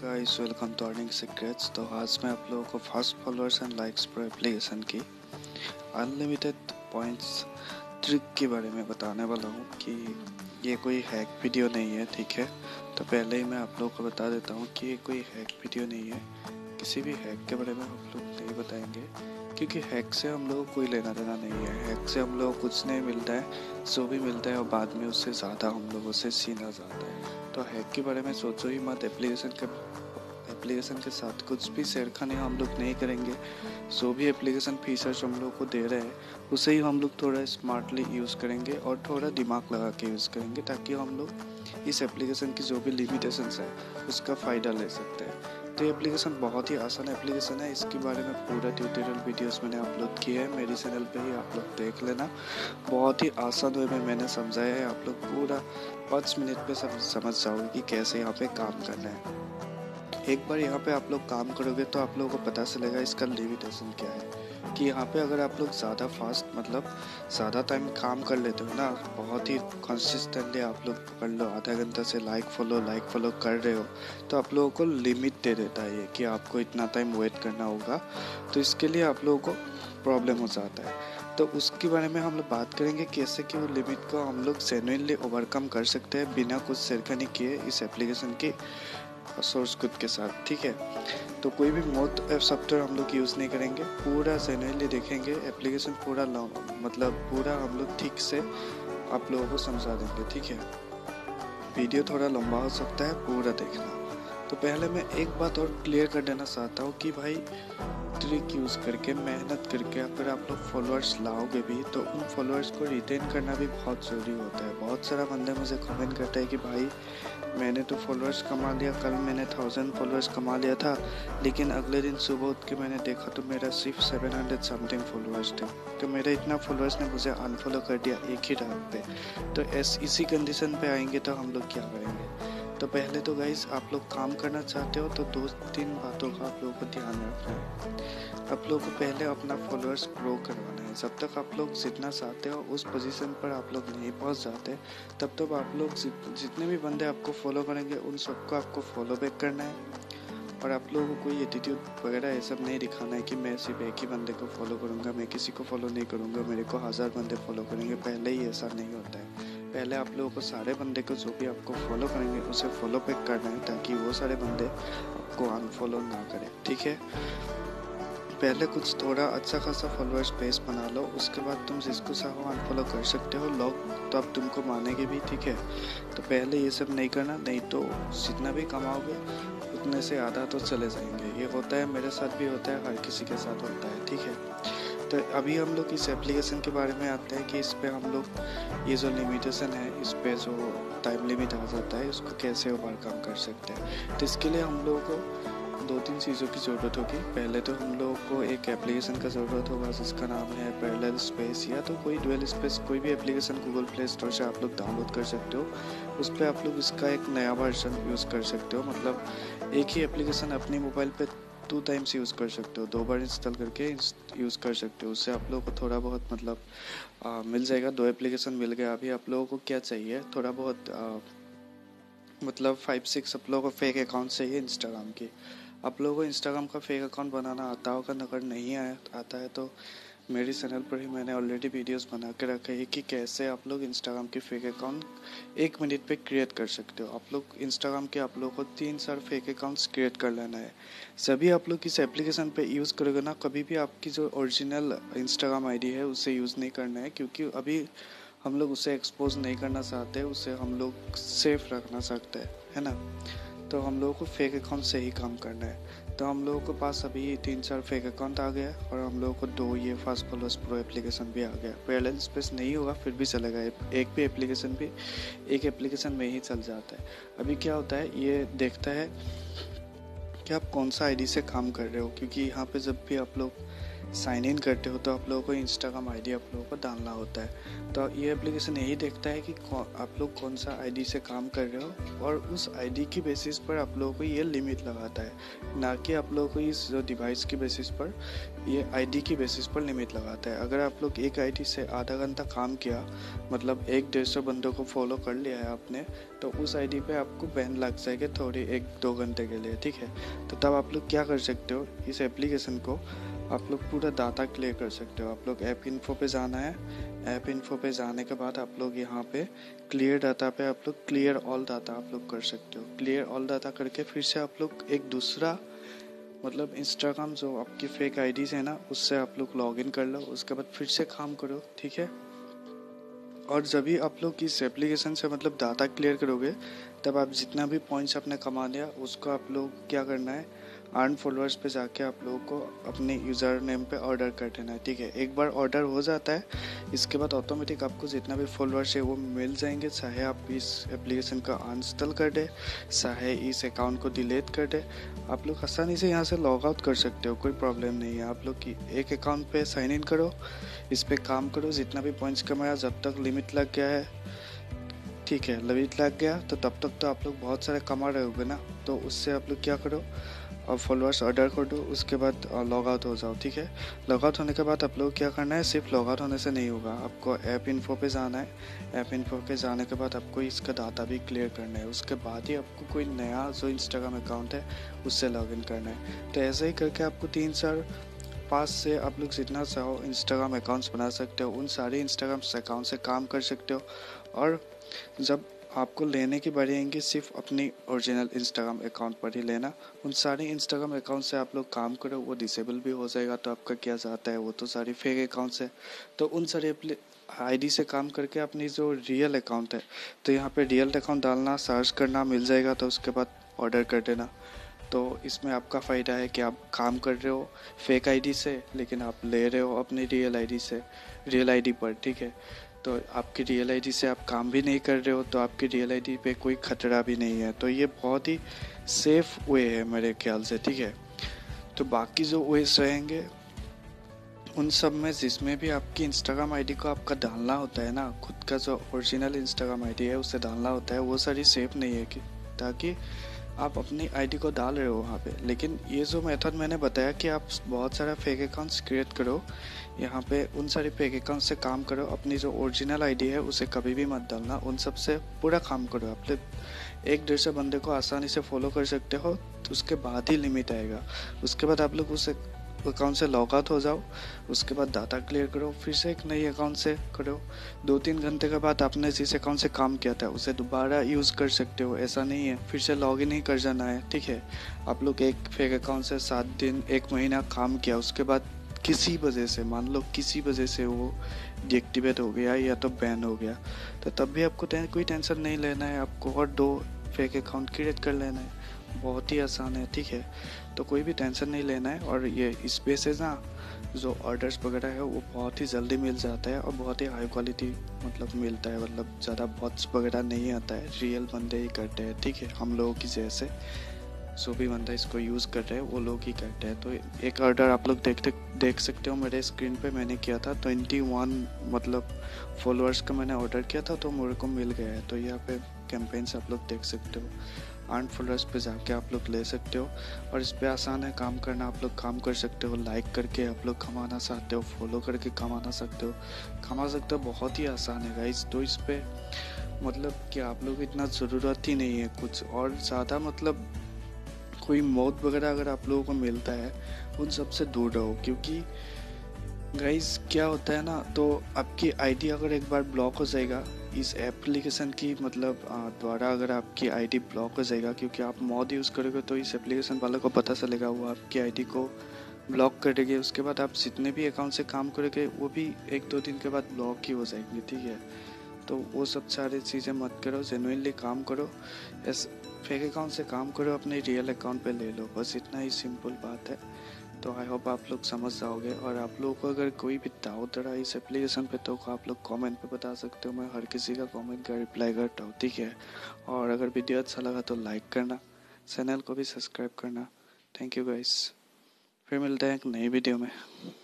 Guys, welcome to earning secrets. तो आज मैं आप लोगों को फास्ट फॉलोअर्स एंड लाइक्स पर एप्लीकेशन की अनलिमिटेड पॉइंट्स ट्रिक के बारे में बताने वाला हूँ कि ये कोई हैक वीडियो नहीं है, ठीक है। तो पहले ही मैं आप लोगों को बता देता हूँ कि ये कोई हैक वीडियो नहीं है। किसी भी हैक के बारे में हम लोग नहीं बताएंगे, क्योंकि हैक से हम लोगों को कोई लेना देना नहीं है। हैक से हम लोगों को कुछ नहीं मिलता है, जो भी मिलता है और बाद में उससे ज़्यादा हम लोगों से छीना जाता है। तो हैक के बारे में सोचो ही मत। एप्लीकेशन के साथ कुछ भी छेड़खानी हम लोग नहीं करेंगे। जो भी एप्लीकेशन फीचर्स हम लोग को दे रहे हैं उसे ही हम लोग थोड़ा स्मार्टली यूज़ करेंगे और थोड़ा दिमाग लगा के यूज़ करेंगे, ताकि हम लोग इस एप्लीकेशन की जो भी लिमिटेशंस है उसका फ़ायदा ले सकते हैं। तो ये एप्लीकेशन बहुत ही आसान एप्लीकेशन है। इसके बारे में पूरा ट्यूटोरियल वीडियोस मैंने अपलोड किए हैं मेरी चैनल पे ही, आप लोग देख लेना। बहुत ही आसान वे में मैंने समझाया है, आप लोग पूरा 5 मिनट पे समझ जाओगे कि कैसे यहाँ पे काम करना है। एक बार यहाँ पे आप लोग काम करोगे तो आप लोगों को पता चलेगा इसका लिमिटेशन क्या है। कि यहाँ पे अगर आप लोग ज़्यादा फास्ट मतलब ज़्यादा टाइम काम कर लेते हो ना, बहुत ही कंसिस्टेंटली आप लोग पकड़ लो, आधा घंटा से लाइक फॉलो कर रहे हो, तो आप लोगों को लिमिट दे देता है ये कि आपको इतना टाइम वेट करना होगा। तो इसके लिए आप लोगों को प्रॉब्लम हो जाता है। तो उसके बारे में हम लोग बात करेंगे, कैसे कि वो लिमिट को हम लोग जेन्युइनली ओवरकम कर सकते हैं बिना कुछ छेड़खानी किए इस एप्लीकेशन की सोर्स कोड के साथ, ठीक है। तो कोई भी मोड सॉफ्टवेयर हम लोग यूज़ नहीं करेंगे, पूरा जेन्युइनली देखेंगे एप्लीकेशन, पूरा पूरा हम लोग ठीक से आप लोगों को समझा देंगे, ठीक है। वीडियो थोड़ा लंबा हो सकता है, पूरा देखना। तो पहले मैं एक बात और क्लियर कर देना चाहता हूँ कि भाई ट्रिक यूज़ करके, मेहनत करके अगर आप लोग फॉलोअर्स लाओगे भी तो उन फॉलोअर्स को रिटेन करना भी बहुत ज़रूरी होता है। बहुत सारा बंदे मुझे कमेंट करते हैं कि भाई मैंने तो फॉलोअर्स कमा लिया, कल मैंने 1000 फॉलोअर्स कमा लिया था, लेकिन अगले दिन सुबह उठ के मैंने देखा तो मेरा सिर्फ 700 समथिंग फॉलोअर्स थे। तो मेरे इतना फॉलोअर्स ने मुझे अनफॉलो कर दिया एक ही रात पे। तो इसी कंडीशन पे आएंगे तो हम लोग क्या करेंगे। तो पहले तो गाइस, आप लोग काम करना चाहते हो तो 2-3 बातों का आप लोगों को ध्यान रखना है। आप लोगों को पहले अपना फॉलोअर्स ग्रो करवाना है। जब तक आप लोग जितना चाहते हो उस पोजीशन पर आप लोग नहीं पहुंच जाते, तब तक आप लोग जितने भी बंदे आपको फॉलो करेंगे उन सबको आपको फॉलो बैक करना है। और आप लोगों को कोई एटीट्यूड वगैरह ये सब नहीं दिखाना है कि मैं सिर्फ एक ही बंदे को फॉलो करूँगा, मैं किसी को फॉलो नहीं करूँगा, मेरे को 1000 बंदे फॉलो करेंगे। पहले ही ऐसा नहीं होता है। पहले आप लोगों को सारे बंदे को जो भी आपको फॉलो करेंगे उसे फॉलो बैक करना है, ताकि वो सारे बंदे आपको अनफॉलो ना करें, ठीक है। पहले कुछ थोड़ा अच्छा खासा फॉलोअर्स बेस बना लो, उसके बाद तुम जिसको चाहो अनफॉलो कर सकते हो। लोग तो अब तुमको मानेंगे भी, ठीक है। तो पहले ये सब नहीं करना, नहीं तो जितना भी कमाओगे उतने से आधा तो चले जाएंगे। ये होता है, मेरे साथ भी होता है, हर किसी के साथ होता है, ठीक है। तो अभी हम लोग इस एप्लीकेशन के बारे में आते हैं कि इस पे हम लोग ये जो लिमिटेशन है, इस पे जो टाइम लिमिट आ जाता है, उसको कैसे ओवरकम कर सकते हैं। तो इसके लिए हम लोगों को 2-3 चीज़ों की ज़रूरत होगी। पहले तो हम लोगों को एक एप्लीकेशन का ज़रूरत होगा जिसका नाम है पैरेलल स्पेस, या तो कोई डुअल स्पेस, कोई भी एप्लीकेशन गूगल प्ले स्टोर से आप लोग डाउनलोड कर सकते हो। उस पर आप लोग इसका एक नया वर्जन यूज़ कर सकते हो। मतलब एक ही एप्लीकेशन अपनी मोबाइल पे 2 टाइम्स यूज़ कर सकते हो, 2 बार इंस्टॉल करके यूज़ कर सकते हो। उससे आप लोगों को थोड़ा बहुत मतलब मिल जाएगा। 2 एप्लीकेशन मिल गया। अभी आप लोगों को क्या चाहिए, थोड़ा बहुत मतलब 5-6 आप लोगों को फेक अकाउंट चाहिए इंस्टाग्राम की। आप लोगों को इंस्टाग्राम का फेक अकाउंट बनाना आता होगा, अगर नहीं आता है तो मेरी चैनल पर ही मैंने ऑलरेडी वीडियोस बना के रखे हैं कि कैसे आप लोग इंस्टाग्राम की फेक अकाउंट 1 मिनट पे क्रिएट कर सकते हो। आप लोग इंस्टाग्राम के आप लोगों को 3-4 फेक अकाउंट्स क्रिएट कर लेना है। सभी आप लोग इस एप्लीकेशन पे यूज़ करोगे ना, कभी भी आपकी जो ओरिजिनल इंस्टाग्राम आईडी है उसे यूज़ नहीं करना है, क्योंकि अभी हम लोग उसे एक्सपोज नहीं करना चाहते, उसे हम लोग सेफ रखना चाहते हैं, है ना। तो हम लोगों को फेक अकाउंट से ही काम करना है। तो हम लोगों के पास अभी 3-4 फेक अकाउंट आ गया और हम लोगों को 2 ये फास्ट फॉलोअर्स प्रो एप्लीकेशन भी आ गया। पैरेलल स्पेस नहीं होगा फिर भी चलेगा, एक भी एप्लीकेशन भी एक एप्लीकेशन में ही चल जाता है। अभी क्या होता है, ये देखता है कि आप कौन सा आईडी से काम कर रहे हो, क्योंकि यहाँ पे जब भी आप लोग साइन इन करते हो तो आप लोगों को इंस्टाग्राम आईडी आप लोगों को डालना होता है। तो ये एप्लीकेशन यही देखता है कि आप लोग कौन सा आईडी से काम कर रहे हो, और उस आईडी की बेसिस पर आप लोगों को ये लिमिट लगाता है, ना कि आप लोगों को इस जो डिवाइस की बेसिस पर, ये आईडी की बेसिस पर लिमिट लगाता है। अगर आप लोग एक आईडी से आधा घंटा काम किया, मतलब 100-150 बंदों को फॉलो कर लिया है आपने, तो उस आईडी पे आपको बैन लग जाएगा थोड़ी 1-2 घंटे के लिए, ठीक है। तो तब आप लोग क्या कर सकते हो, इस एप्लीकेशन को आप लोग पूरा डाटा क्लियर कर सकते हो। आप लोग ऐप इन्फो पे जाना है, ऐप इन्फो पे जाने के बाद आप लोग यहाँ पे क्लियर डाटा पे आप लोग क्लियर ऑल डाटा आप लोग कर सकते हो। क्लियर ऑल डाटा करके फिर से आप लोग एक दूसरा, मतलब इंस्टाग्राम जो आपकी फेक आईडीज है ना, उससे आप लोग लॉग इन कर लो, उसके बाद फिर से काम करो, ठीक है। और जब भी आप लोग इस एप्लीकेशन से मतलब डाटा क्लियर करोगे, तब आप जितना भी पॉइंट्स आपने कमा लिया उसको आप लोग क्या करना है, अर्न फॉलोअर्स पे जाके आप लोगों को अपने यूज़र नेम पे ऑर्डर कर देना है, ठीक है। एक बार ऑर्डर हो जाता है, इसके बाद ऑटोमेटिक आपको जितना भी फॉलोअर्स है वो मिल जाएंगे, चाहे आप इस एप्लीकेशन का अनइंस्टॉल कर दे, चाहे इस अकाउंट को डिलीट कर दे। आप लोग आसानी से यहाँ से लॉग आउट कर सकते हो, कोई प्रॉब्लम नहीं है। आप लोग की एक अकाउंट पे साइन इन करो, इस पे काम करो, जितना भी पॉइंट्स कमाया, जब तक लिमिट लग गया है, ठीक है, लिमिट लग गया तो तब तक तो आप लोग बहुत सारे कमा रहे होगे ना। तो उससे आप लोग क्या करो, और फॉलोअर्स ऑर्डर कर दो, उसके बाद लॉग आउट हो जाओ, ठीक है। लॉग आउट होने के बाद आप लोग क्या करना है, सिर्फ लॉग आउट होने से नहीं होगा, आपको ऐप इन्फो पे जाना है। ऐप इन्फो पे जाने के बाद आपको इसका डाटा भी क्लियर करना है, उसके बाद ही आपको कोई नया जो इंस्टाग्राम अकाउंट है उससे लॉग इन करना है। तो ऐसे ही करके आपको 3-4-5 से आप लोग जितना चाहो इंस्टाग्राम अकाउंट्स बना सकते हो, उन सारे इंस्टाग्राम अकाउंट से काम कर सकते हो। और जब आपको लेने की बारी आएंगी, सिर्फ अपनी ओरिजिनल इंस्टाग्राम अकाउंट पर ही लेना। उन सारे इंस्टाग्राम अकाउंट से आप लोग काम करो, वो डिसेबल भी हो जाएगा, तो आपका क्या जाता है, वो तो सारी फेक अकाउंट्स है। तो उन सारे आईडी से काम करके अपनी जो रियल अकाउंट है, तो यहाँ पे रियल अकाउंट डालना, सर्च करना, मिल जाएगा, तो उसके बाद ऑर्डर कर देना। तो इसमें आपका फ़ायदा है कि आप काम कर रहे हो फेक आईडी से, लेकिन आप ले रहे हो अपनी रियल आईडी से, रियल आईडी पर, ठीक है। तो आपकी रियल आईडी से आप काम भी नहीं कर रहे हो, तो आपकी रियल आईडी पे कोई खतरा भी नहीं है। तो ये बहुत ही सेफ वे है मेरे ख्याल से, ठीक है। तो बाकी जो वेज रहेंगे उन सब में, जिसमें भी आपकी इंस्टाग्राम आईडी को आपका डालना होता है ना, खुद का जो ओरिजिनल इंस्टाग्राम आईडी है उसे डालना होता है, वो सारी सेफ नहीं है, कि ताकि आप अपनी आईडी को डाल रहे हो वहाँ पे। लेकिन ये जो मेथड मैंने बताया कि आप बहुत सारा फेक अकाउंट्स क्रिएट करो, यहाँ पे उन सारे फेक अकाउंट से काम करो, अपनी जो ओरिजिनल आईडी है उसे कभी भी मत डालना, उन सब से पूरा काम करो। आप लोग 1-150 बंदे को आसानी से फॉलो कर सकते हो, तो उसके बाद ही लिमिट आएगा। उसके बाद आप लोग उस अकाउंट से लॉग आउट हो जाओ, उसके बाद डाटा क्लियर करो, फिर से एक नई अकाउंट से करो। 2-3 घंटे के बाद आपने जिस अकाउंट से काम किया था उसे दोबारा यूज़ कर सकते हो, ऐसा नहीं है फिर से लॉग इन ही कर जाना है, ठीक है। आप लोग एक फेक अकाउंट से 7 दिन 1 महीना काम किया, उसके बाद किसी वजह से, मान लो किसी वजह से वो डीएक्टिवेट हो गया या तो बैन हो गया, तो तब भी आपको कोई टेंशन नहीं लेना है, आपको और 2 फेक अकाउंट क्रिएट कर लेना है, बहुत ही आसान है, ठीक है। तो कोई भी टेंशन नहीं लेना है। और ये इस पे से ना जो ऑर्डर्स वगैरह है वो बहुत ही जल्दी मिल जाता है, और बहुत ही हाई क्वालिटी मतलब मिलता है, मतलब ज़्यादा बॉट्स वगैरह नहीं आता है, रियल बंदे ही करते हैं, ठीक है। हम लोगों की जैसे जो भी बंदा इसको यूज़ कर रहे हैं वो लोग ही करते हैं। तो एक ऑर्डर आप लोग देख सकते हो मेरे स्क्रीन पे, मैंने किया था 21 मतलब फॉलोअर्स का मैंने ऑर्डर किया था, तो मेरे को मिल गया है। तो यहाँ पे कैंपेन्स आप लोग देख सकते हो, अर्न फॉलोअर्स पे जाके आप लोग ले सकते हो। और इस पे आसान है काम करना, आप लोग काम कर सकते हो, लाइक करके आप लोग कमाना चाहते हो, फॉलो करके कमा सकते हो, बहुत ही आसान है गाइस। तो इस पे मतलब कि आप लोग इतना ज़रूरत ही नहीं है कुछ और ज़्यादा, मतलब कोई मौत वगैरह अगर आप लोगों को मिलता है उन सब से दूर रहो, क्योंकि गाइस क्या होता है ना, तो आपकी आईडी अगर एक बार ब्लॉक हो जाएगा इस एप्लीकेशन की मतलब द्वारा, अगर आपकी आईडी ब्लॉक हो जाएगा क्योंकि आप मॉड यूज़ करोगे, तो इस एप्लीकेशन वाले को पता चलेगा, वो आपकी आईडी को ब्लॉक कर देंगे। उसके बाद आप जितने भी अकाउंट से काम करोगे वो भी 1-2 दिन के बाद ब्लॉक ही हो जाएंगे, ठीक है। तो वो सब सारी चीज़ें मत करो, जेन्युइनली काम करो, इस फेक अकाउंट से काम करो, अपने रियल अकाउंट पे ले लो, बस इतना ही सिंपल बात है। तो आई होप आप लोग समझ जाओगे। और आप लोगों को अगर कोई भी डाउट रहा इस एप्लीकेशन पे, तो आप लोग कमेंट पे बता सकते हो, मैं हर किसी का कमेंट का रिप्लाई करता हूँ, ठीक है। और अगर वीडियो अच्छा लगा तो लाइक करना, चैनल को भी सब्सक्राइब करना। थैंक यू गाइस, फिर मिलते हैं एक नई वीडियो में।